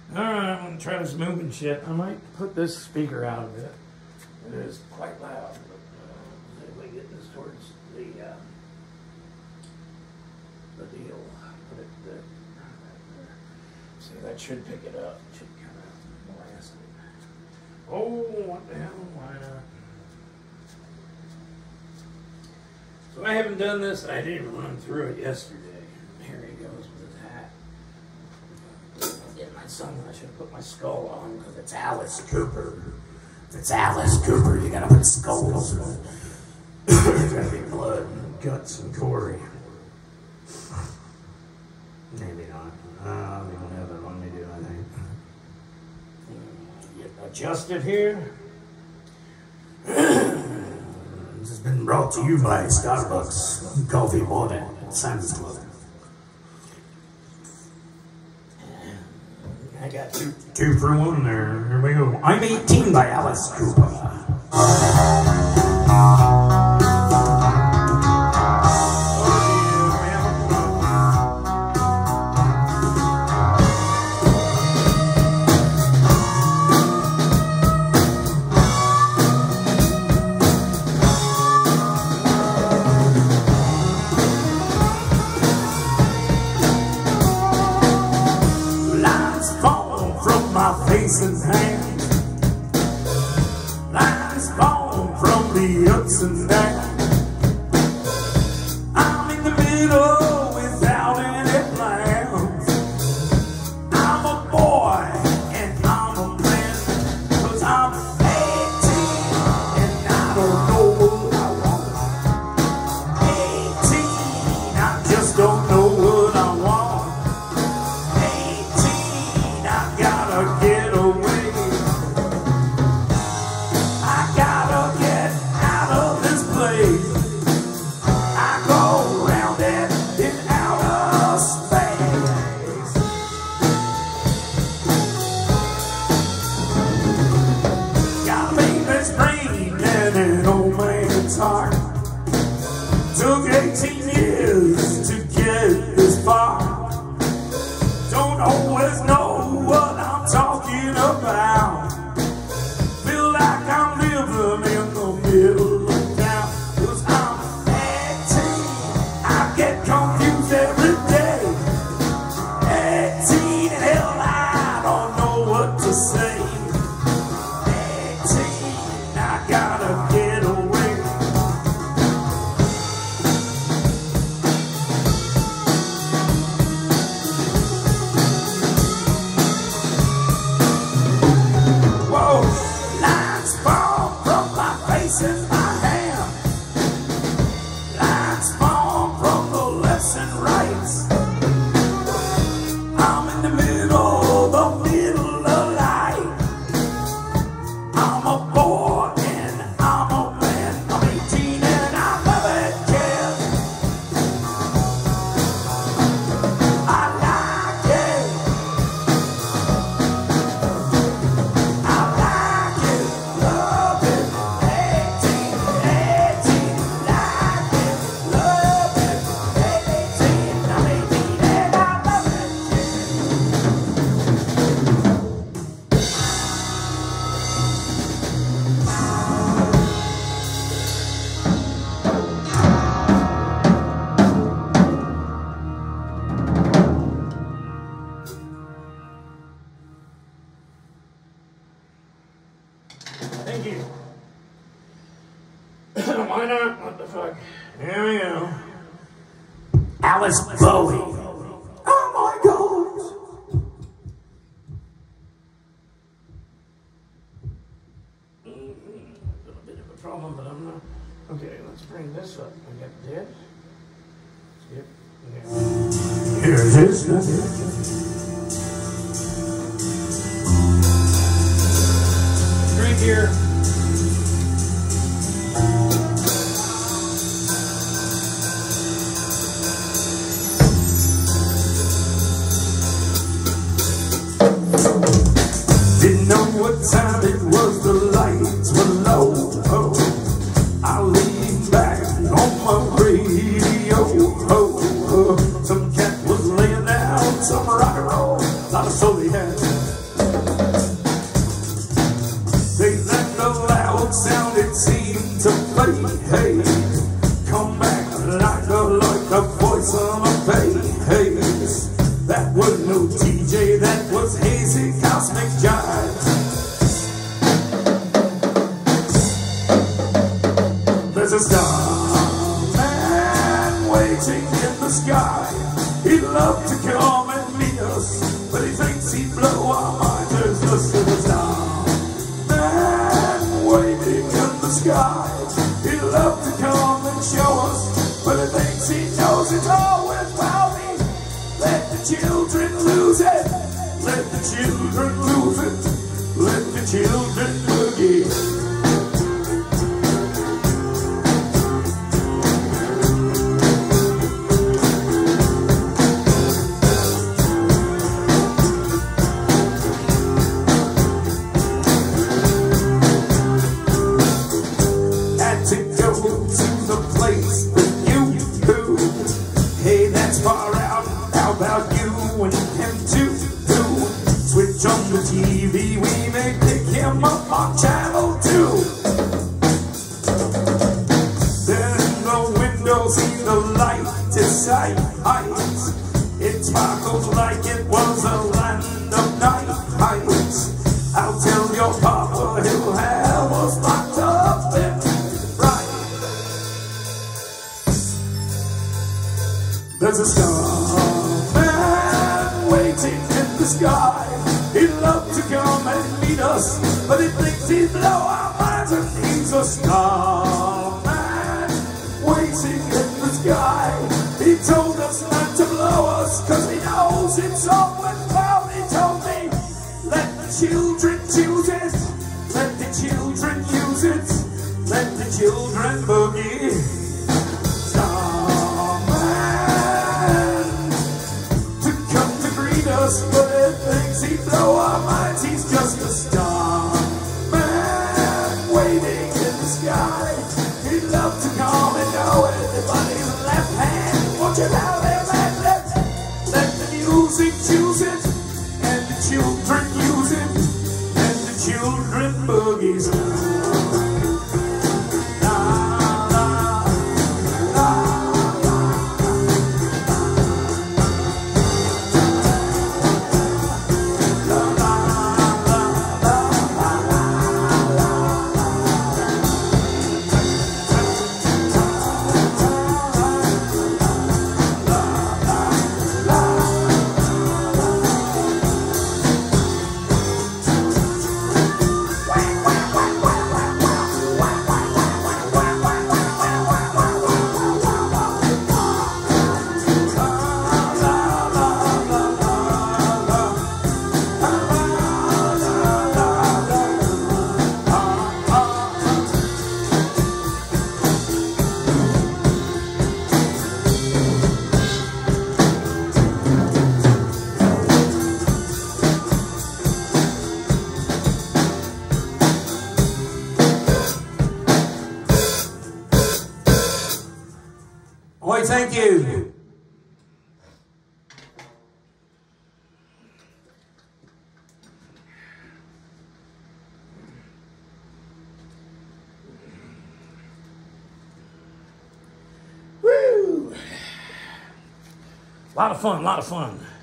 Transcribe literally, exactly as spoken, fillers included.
Alright, I'm gonna try this moving shit. I might put this speaker out of it. It is quite loud, but uh, if we get this towards the uh, the deal, put it there. See, that should pick it up. It should kind of blast it. Oh, what the hell? Why not? So I haven't done this. I didn't even run through it yesterday. Here he goes with his hat. Get my son. I should have put my skull on because it's Alice Cooper. If it's Alice Cooper, you gotta put skulls. There's gotta be blood and guts and gory. Maybe not. Uh, we don't have that one we do, I think. Get adjusted here. This has been brought to you by Starbucks Coffee Morning at Sam's Club. I got two, two for one there. Here we go. I'm eighteen by Alice Cooper. Face and hand, lines fall from the ups and downs. I'm in the middle without any plans. I'm a boy and I'm a man, 'cause I'm eighteen and I don't know what I want. eighteen, I just don't know what I want. eighteen, I gotta get heart. Took eighteen years to get this far. Don't always know what I'm talking about. Feel like I'm living in the middle of town. 'Cause I'm eighteen, I get confused every day. eighteen, and hell, I don't know what to say. eighteen, I gotta get away. Lines fall from my face and my hand. Lines fall from the lefts and rights. I'm in the middle, the middle of life. I'm a boy and I'm a man. I'm eighteen and I love it, kid. I like it. Thank you. Why not? What the fuck? Here we go. Alice Bowie. Oh my God. Mm-hmm. A little bit of a problem, but I'm not. Okay, let's bring this up. We got this. Yep. Okay. Here it is. Drink here. Didn't know what time it was, the lights were low. Oh, I leaned back on my radio. Oh, oh, some cat was laying down some rock and roll, not a soul he had. to play. Hey, come back like a, like a voice on a bay. Hey, that was no D J, that was hazy cosmic jive. There's a star man waiting in the sky. He'd love to come and meet us, but he thinks he'd blow our minds. There's just a star man waiting in the sky. He'd love to come and show us, but he thinks he knows it's always cloudy. Let the children lose it. Let the children lose it. Let the children boogie. Far out, how about you and him too? Switch on the T V, we may pick him up on channel two. Then in the window, see the light is sight. It sparkles like it was a land of night. I'll tell your papa he'll have us locked up in right. There's a star man waiting in the sky. He'd love to come and meet us, but he thinks he'd blow our minds. And he's a star man waiting in the sky. He told us not to blow us, cause he knows it's always cloudy. He told me, let the children choose it. Let the children use it. Let the children boogie. But it thinks he'd blow our minds. He's just a star man waiting in the sky. He'd love to come and know everybody's left hand. Won't you tell him and let, let the music choose it, and the children use it, and the children boogies. Boy, thank you. Woo! A lot of fun, a lot of fun.